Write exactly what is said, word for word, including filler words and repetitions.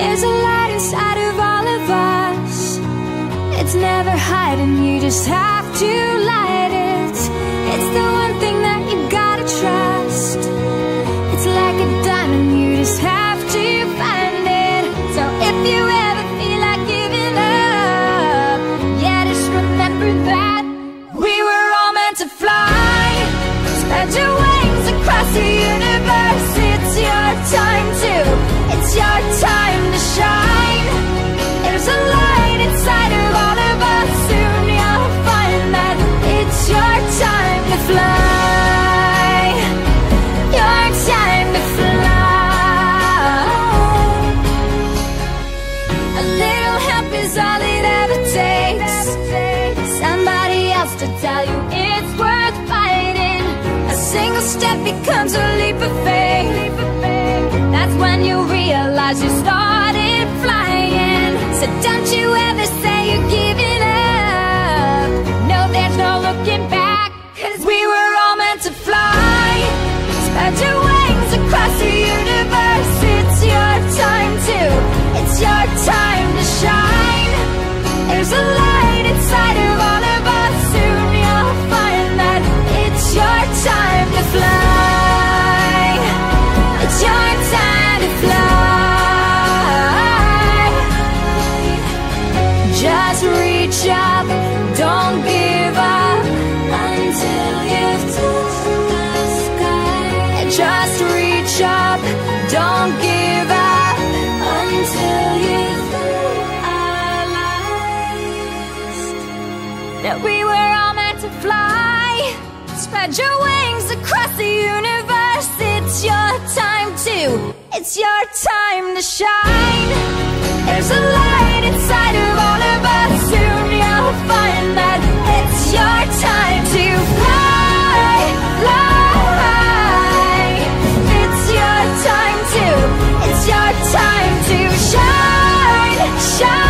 There's a light inside of all of us. It's never hiding, you just have to light it. It's the one thing that you gotta trust. It's like a diamond, you just have to find it. So if you ever feel like giving up, yeah, just remember that we were all meant to fly. Spread your wings across the universe. It's your time to, it's your time to shine. There's a light inside of all of us. Soon you'll find that it's your time to fly. Your time to fly. A little help is all it ever takes. Somebody else to tell you it's worth fighting. A single step becomes a leap of faith. That's when you realize you started flying. So don't you ever say you're giving up. No, there's no looking back, 'cause we were all meant to fly. Spread your wings across the universe. It's your time to, it's your time to shine. There's a light inside of all of us. Soon you'll find that it's your time to fly. It's your time to fly. Just reach up, don't give up until you've touched the sky. Just reach up, don't give up until you've realized that we were all meant to fly. Spread your wings across the universe. It's your time to, it's your time to shine. There's a light inside of all of us. Soon you'll find that it's your time to fly, fly. It's your time to, it's your time to shine, shine.